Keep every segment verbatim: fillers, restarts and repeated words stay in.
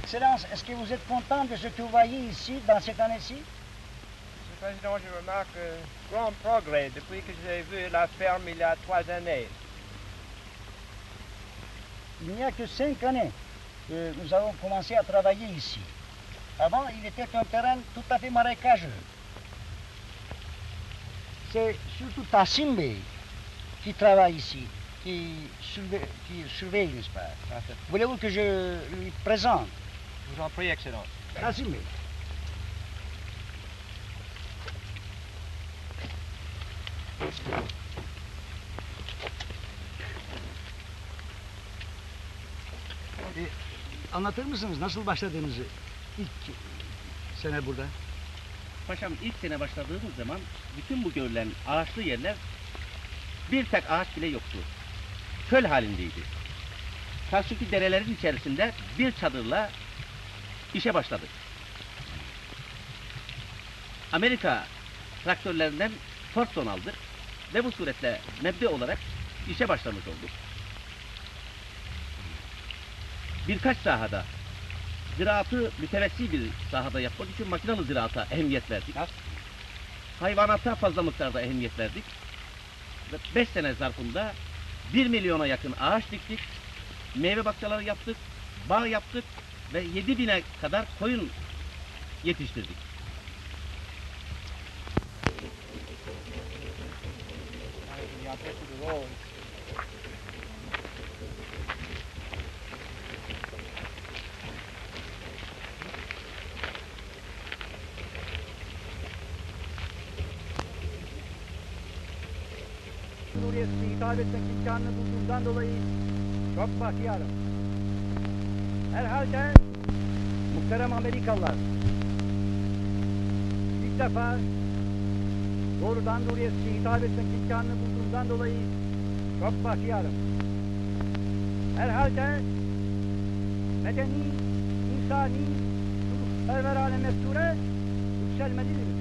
Excellence, est-ce que vous êtes content de se trouver ici, dans cette année-ci? Monsieur le Président, je remarque un grand progrès depuis que j'ai vu la ferme il y a trois années. Il n'y a que cinq années que nous avons commencé à travailler ici. Avant, il était un terrain tout à fait marécageux. C'est surtout Tassim qui travaille ici, qui surveille, qui surveille, n'est-ce pas? Voulez-vous que je lui présente? Je vous en prie, Excellence. Tassim. E, anlatır mısınız nasıl başladığınızı ilk sene burada? Paşam ilk sene başladığımız zaman bütün bu görülen ağaçlı yerler bir tek ağaç bile yoktu. Çöl halindeydi. Karşıki derelerin içerisinde bir çadırla işe başladık. Amerika traktörlerinden Fordson aldık ve bu suretle mebde olarak işe başlamış olduk. Birkaç sahada ziraatı mütevessi bir sahada yapmak için makinalı ziraata ehemmiyet verdik. Hayvanata fazla miktarda ehemmiyet verdik. Ve beş sene zarfında bir milyona yakın ağaç diktik, meyve bahçeleri yaptık, bağ yaptık ve yedi bine kadar koyun yetiştirdik. Cumhuriyet'e hitap etmek imkanını bulduğumdan dolayı çok bahtiyarım. Herhalde muhterem Amerikalılar ilk defa doğrudan Cumhuriyet'e hitap etmek imkanını bulduğumdan dolayı çok bahtiyarım. Herhalde medeni, insani, ruhperverane mefture yükselmelidir.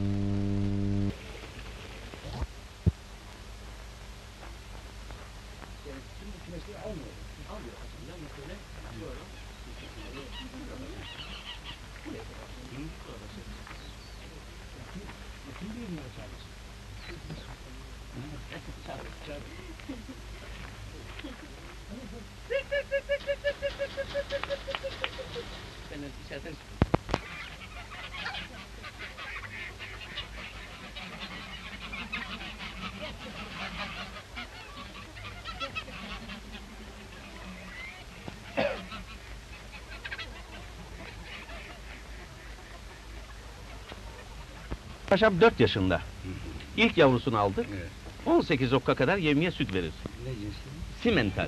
Paşam dört yaşında. İlk yavrusunu aldık. on sekiz okka kadar yevmiye süt verir. Ne cinsi? Simental.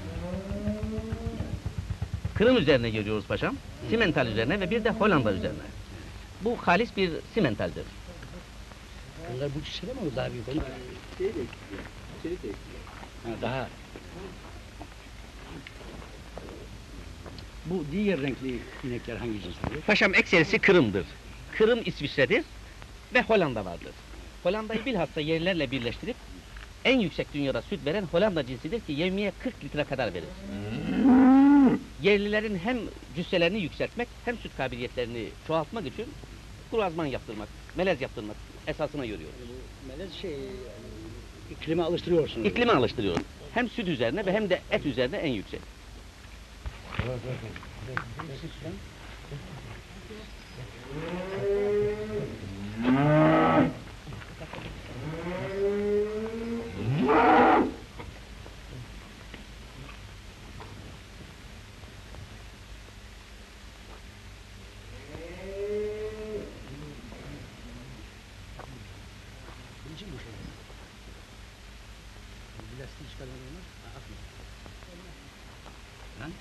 Kırım üzerine geliyoruz paşam. Simental üzerine ve bir de Hollanda üzerine. Bu halis bir simentaldir. Bunlar bu çiçeğe mi olur daha büyük olur? Şey de şey de ha, daha. Bu diğer renkli inekler hangi cins oluyor? Paşam ekserisi Kırım'dır. Kırım İsviçre'dir ve Hollanda vardır. Hollanda'yı bilhassa yerlerle birleştirip en yüksek dünyada süt veren Hollanda cinsidir ki yevmiye kırk litre kadar verir. Yerlilerin hem cüsselerini yükseltmek hem süt kabiliyetlerini çoğaltmak için kurazman yaptırmak, melez yaptırmak esasına görüyoruz. Melez şey, iklime alıştırıyorsunuz. İklime alıştırıyoruz. Hem süt üzerine ve hem de et üzerine en yüksek. Lastiği çıkarmadın mı? Atma. Ha?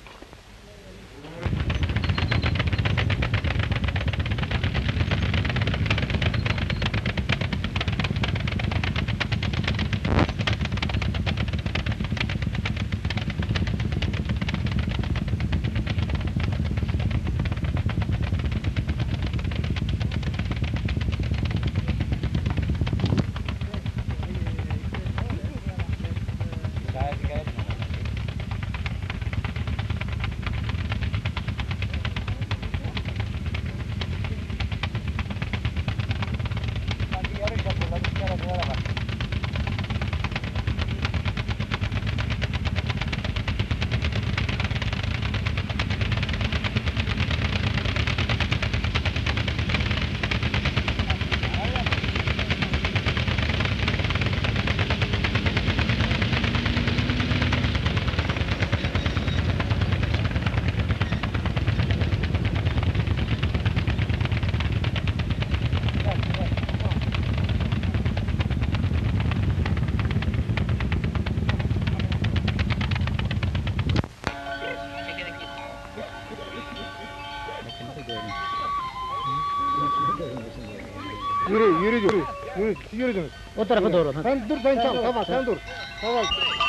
Yürü, yürü, yürü. Yürü, siz yürüdünüz. O tarafa doğru. Ha. Sen dur, sen çal, tamam, sen dur. Tamam.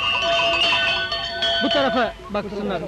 Bu tarafa baksınlar.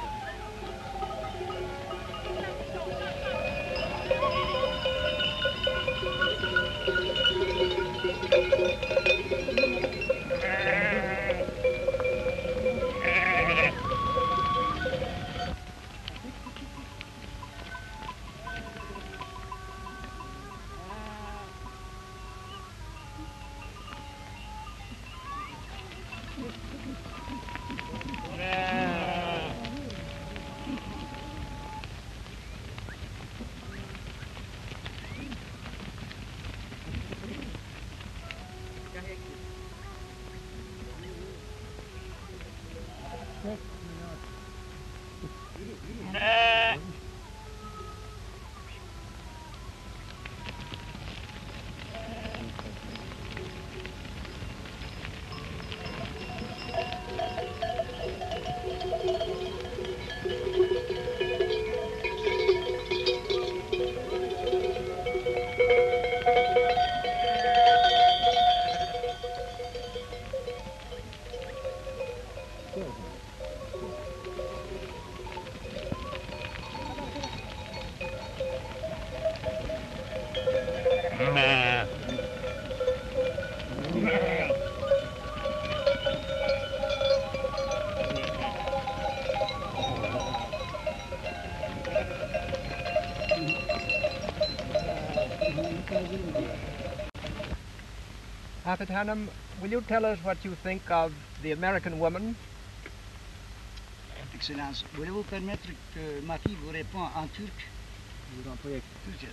Afet Hanım, will you tell us what you think of the American woman? Excellence, voulez-vous permettre que ma fille vous réponde en turc? Türkçe.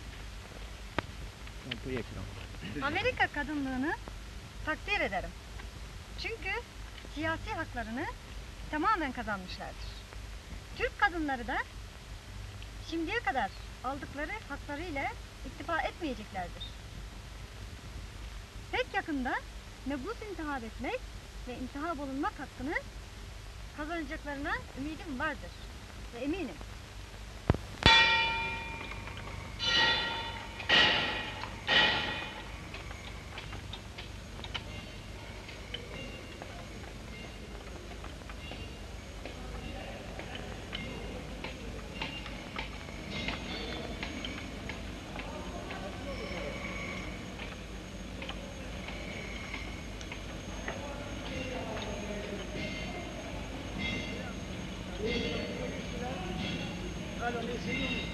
Amerika kadınlığını takdir ederim. Çünkü siyasi haklarını tamamen kazanmışlardır. Türk kadınları da şimdiye kadar aldıkları haklarıyla iktifa etmeyeceklerdir. Pek yakında mebus intihab etmek ve intihab olunmak hakkını kazanacaklarına ümidim vardır ve eminim. Allons, laissez-nous.